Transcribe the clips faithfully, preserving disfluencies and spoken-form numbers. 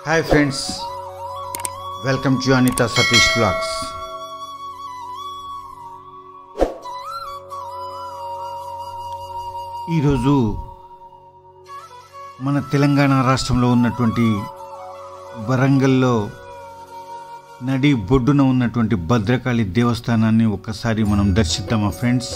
Hi friends, welcome to Anitha Satish vlogs. ఈరోజు మన తెలంగాణ రాష్ట్రంలో ఉన్నటువంటి వరంగల్లో నడి బొడ్డున ఉన్నటువంటి భద్రకాళి దేవస్థానాన్ని ఒక్కసారి మనం దర్శిద్దామా ఫ్రెండ్స్.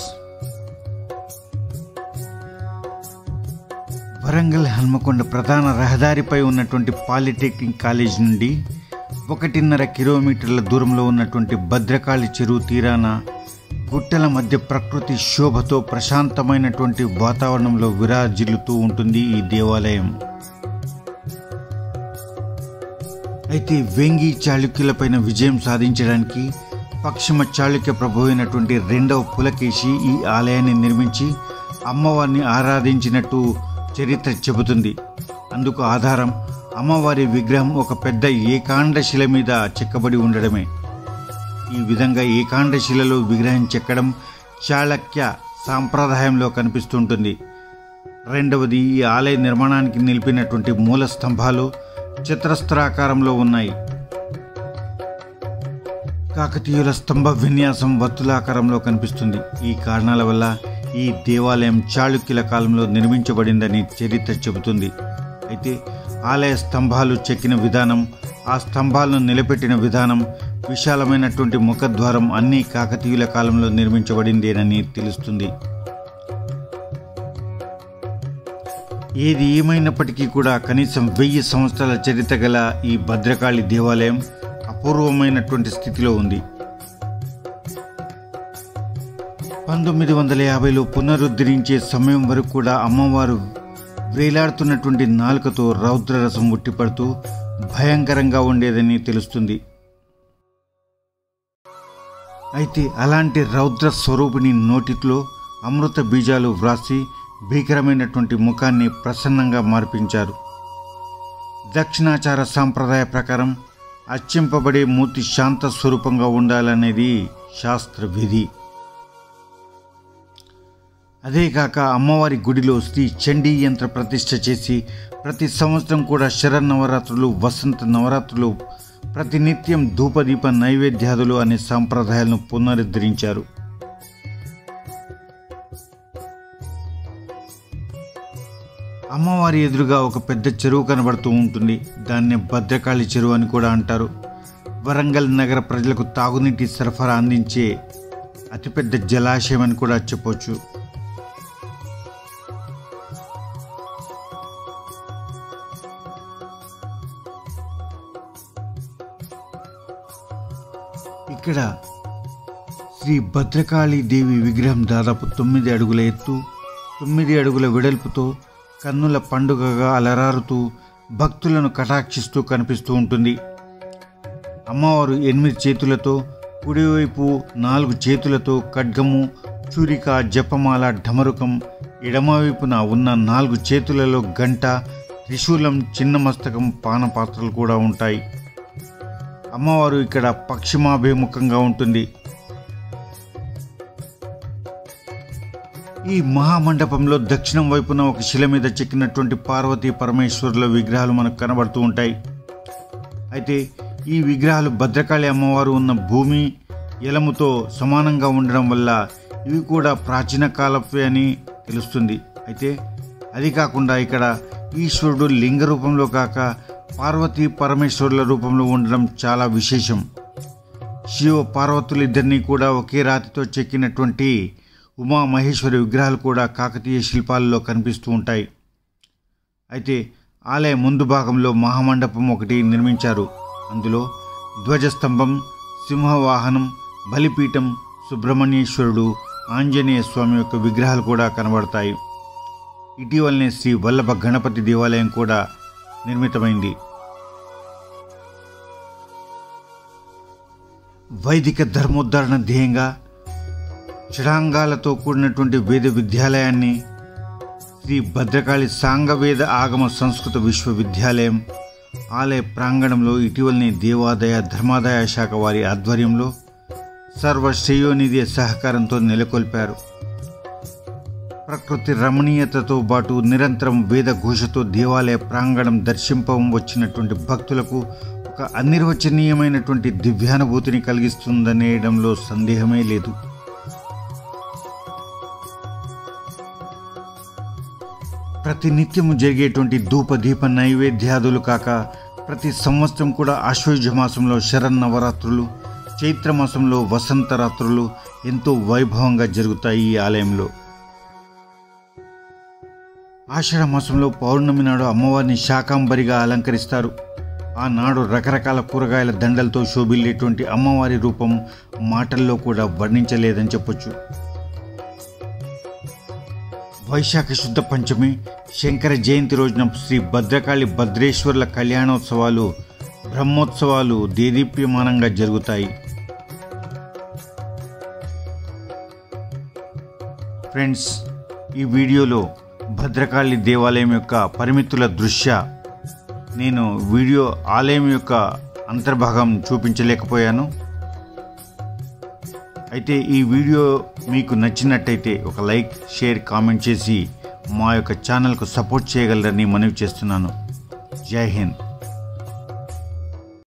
వరంగల్ హన్మకొండ ప్రధాన రహదారిపై ఉన్నటువంటి పాలిటెక్నిక్ కాలేజ్ నుండి ఒకటిన్నర కిలోమీటర్ల దూరంలో ఉన్నటువంటి భద్రకాళి చెరువు తీరాన గుట్టల మధ్య ప్రకృతి శోభతో ప్రశాంతమైనటువంటి వాతావరణంలో విరాజిల్లుతూ ఉంటుంది ఈ దేవాలయం. అయితే వేంగి చాళుక్యులపైన విజయం సాధించడానికి పశ్చిమ చాళుక్య ప్రభు అయినటువంటి రెండవ పులకేశి ఈ ఆలయాన్ని నిర్మించి అమ్మవారిని ఆరాధించినట్టు చరిత్ర చెబుతుంది. అందుకు ఆధారం అమ్మవారి విగ్రహం ఒక పెద్ద ఏకాండ శిల మీద చెక్కబడి ఉండడమే. ఈ విధంగా ఏకాండ శిలలో విగ్రహం చెక్కడం చాళుక్య సాంప్రదాయంలో కనిపిస్తుంటుంది. రెండవది, ఈ ఆలయ నిర్మాణానికి నిలిపినటువంటి మూల స్తంభాలు చతురస్రాకారంలో ఉన్నాయి. కాకతీయుల స్తంభ విన్యాసం వర్తులాకారంలో కనిపిస్తుంది. ఈ కారణాల వల్ల ఈ దేవాలయం చాళుక్యుల కాలంలో నిర్మించబడిందని చరిత్ర చెబుతుంది. అయితే ఆలయ స్తంభాలు చెక్కిన విధానం, ఆ స్తంభాలను నిలబెట్టిన విధానం, విశాలమైనటువంటి ముఖద్వారం అన్నీ కాకతీయుల కాలంలో నిర్మించబడిందేనని తెలుస్తుంది. ఏది ఏమైనప్పటికీ కూడా కనీసం వెయ్యి సంవత్సరాల చరిత్ర గల ఈ భద్రకాళి దేవాలయం అపూర్వమైనటువంటి స్థితిలో ఉంది. పంతొమ్మిది వందల యాభైలో పునరుద్ధరించే సమయం వరకు కూడా అమ్మవారు వేలాడుతున్నటువంటి నాలుకతో రౌద్రరసం ఉట్టిపడుతూ భయంకరంగా ఉండేదని తెలుస్తుంది. అయితే అలాంటి రౌద్ర స్వరూపిణి నోటిలో అమృత బీజాలు వ్రాసి భీకరమైనటువంటి ముఖాన్ని ప్రసన్నంగా మార్పించారు. దక్షిణాచార సాంప్రదాయ ప్రకారం అర్చింపబడే మూర్తి శాంత స్వరూపంగా ఉండాలనేది శాస్త్ర విధి. అదేకాక అమ్మవారి గుడిలో శ్రీ చండీ యంత్ర ప్రతిష్ఠ చేసి ప్రతి సంవత్సరం కూడా శరన్నవరాత్రులు, వసంత నవరాత్రులు, ప్రతినిత్యం ధూపదీప నైవేద్యాదులు అనే సాంప్రదాయాలను పునరుద్ధరించారు. అమ్మవారి ఎదురుగా ఒక పెద్ద చెరువు కనబడుతూ ఉంటుంది. దాన్నే భద్రకాళి చెరువు అని కూడా అంటారు. వరంగల్ నగర ప్రజలకు తాగునీటి సరఫరా అందించే అతిపెద్ద జలాశయం అని కూడా చెప్పవచ్చు. ఇక్కడ శ్రీ భద్రకాళి దేవి విగ్రహం దాదాపు తొమ్మిది అడుగుల ఎత్తు, తొమ్మిది అడుగుల వెడల్పుతో కన్నుల పండుగగా అలరారుతూ భక్తులను కటాక్షిస్తూ కనిపిస్తూ ఉంటుంది. అమ్మవారు ఎనిమిది చేతులతో, కుడివైపు నాలుగు చేతులతో ఖడ్గము, చురిక, జపమాల, ఢమరుకం, ఎడమవైపున ఉన్న నాలుగు చేతులలో గంట, త్రిశూలం, చిన్న మస్తకం, పానపాత్రలు కూడా ఉంటాయి. అమ్మవారు ఇక్కడ పశ్చిమాభిముఖంగా ఉంటుంది. ఈ మహామండపంలో దక్షిణం వైపున ఒక శిల మీద చెక్కినటువంటి పార్వతీ పరమేశ్వరుల విగ్రహాలు మనకు కనబడుతూ ఉంటాయి. అయితే ఈ విగ్రహాలు భద్రకాళి అమ్మవారు ఉన్న భూమి ఎలముతో సమానంగా ఉండడం వల్ల ఇవి కూడా ప్రాచీన కాలపే అని తెలుస్తుంది. అయితే అది కాకుండా ఇక్కడ ఈశ్వరుడు లింగ రూపంలో కాక పార్వతీ పరమేశ్వరుల రూపంలో ఉండడం చాలా విశేషం. శివ పార్వతులిద్దరినీ కూడా ఒకే రాతితో చెక్కినటువంటి ఉమామహేశ్వరి విగ్రహాలు కూడా కాకతీయ శిల్పాలలో కనిపిస్తూ ఉంటాయి. అయితే ఆలయ ముందు భాగంలో మహామండపం ఒకటి నిర్మించారు. అందులో ధ్వజస్తంభం, సింహవాహనం, బలిపీఠం, సుబ్రహ్మణ్యేశ్వరుడు, ఆంజనేయ స్వామి యొక్క విగ్రహాలు కూడా కనబడతాయి. ఇటీవలనే శ్రీ వల్లభ గణపతి దేవాలయం కూడా నిర్మితమైంది. వైదిక ధర్మోద్ధరణ ధ్యేయంగా షడాంగాలతో కూడినటువంటి వేద విద్యాలయాన్ని శ్రీ భద్రకాళి సాంగవేద ఆగమ సంస్కృత విశ్వవిద్యాలయం ఆలయ ప్రాంగణంలో ఇటీవలనే దేవాదాయ ధర్మాదాయ శాఖ వారి ఆధ్వర్యంలో సర్వశ్రేయోనిధి సహకారంతో నెలకొల్పారు. ప్రకృతి రమణీయతతో పాటు నిరంతరం వేదఘోషతో దేవాలయ ప్రాంగణం దర్శింపం వచ్చినటువంటి భక్తులకు ఒక అనిర్వచనీయమైనటువంటి దివ్యానుభూతిని కలిగిస్తుందనేయడంలో సందేహమే లేదు. ప్రతి నిత్యము జరిగేటువంటి ధూప దీప నైవేద్యాదులు కాక ప్రతి సంవత్సరం కూడా ఆశ్వయుజ మాసంలో శరన్నవరాత్రులు, చైత్రమాసంలో వసంతరాత్రులు ఎంతో వైభవంగా జరుగుతాయి ఈ ఆలయంలో. ఆషాఢ మాసంలో పౌర్ణమి నాడు అమ్మవారిని శాకాంబరిగా అలంకరిస్తారు. ఆనాడు రకరకాల కూరగాయల దండలతో శోభిల్లేటువంటి అమ్మవారి రూపం మాటల్లో కూడా వర్ణించలేదని చెప్పొచ్చు. వైశాఖ శుద్ధ పంచమి శంకర జయంతి రోజున శ్రీ భద్రకాళి భద్రేశ్వర్ల కళ్యాణోత్సవాలు, బ్రహ్మోత్సవాలు దేదీప్యమానంగా జరుగుతాయి. ఫ్రెండ్స్, ఈ వీడియోలో భద్రకాళి దేవాలయం యొక్క పరిమితుల దృష్ట్యా నేను వీడియో ఆలయం యొక్క అంతర్భాగం చూపించలేకపోయాను. అయితే ఈ వీడియో మీకు నచ్చినట్టయితే ఒక లైక్, షేర్, కామెంట్ చేసి మా యొక్క ఛానల్కు సపోర్ట్ చేయగలరని మనవి చేస్తున్నాను. జై హింద్.